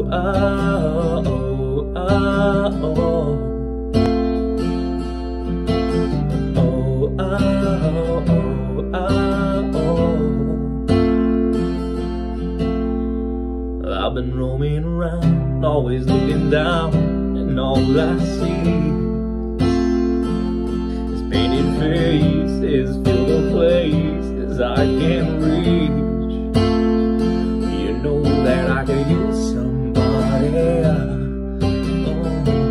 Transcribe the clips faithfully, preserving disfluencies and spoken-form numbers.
I've been roaming around, always looking down, and all I see is painted faces, fill the places I can't reach. You know that I could use somebody. Oh.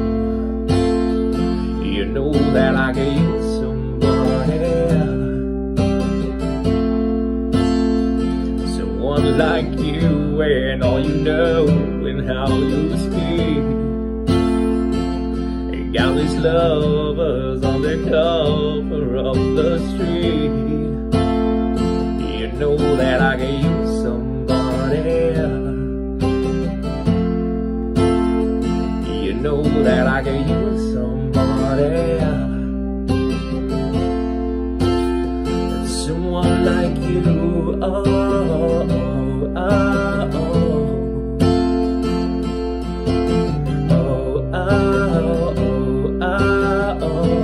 You know that I could use somebody. Someone like you, and all you know, and how you speak. And countless lovers on the cover of the street. You know that I can use somebody. You know that I can use somebody. Someone like you, oh, oh, oh, oh. Oh, oh, oh, oh,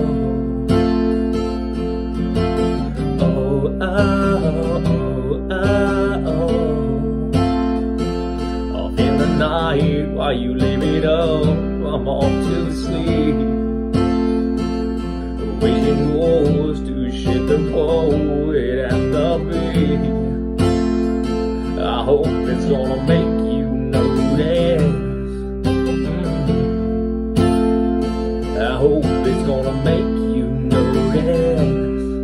oh. Oh, oh, oh, oh. Off in the night while you leave it up, I'm off to sleep, waging wars to shit the poet and the bee. I hope it's gonna make you notice. Mm. I hope it's gonna make you notice.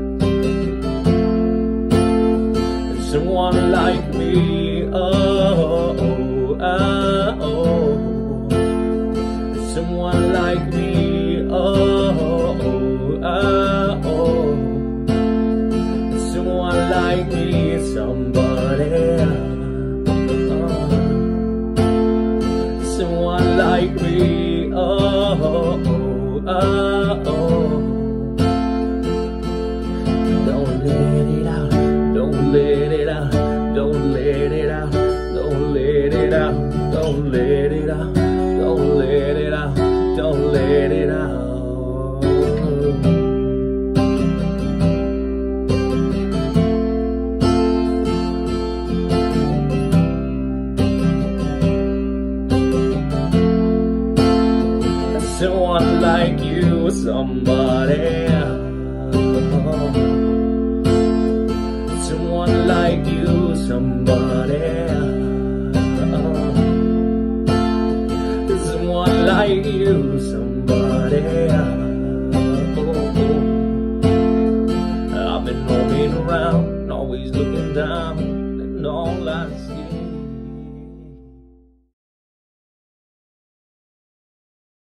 Someone like me, oh, oh, oh, oh. Someone like me, oh, oh, oh, oh. Someone like me, somebody. Oh. Someone like me, oh, oh, oh, oh. Don't let it out, don't let it out, don't let it out, don't let it out, don't let it out, don't let it out, don't let it out. Someone like you, somebody. Someone like you, somebody. Someone like you, somebody. I've been roaming around, always looking down, and all I see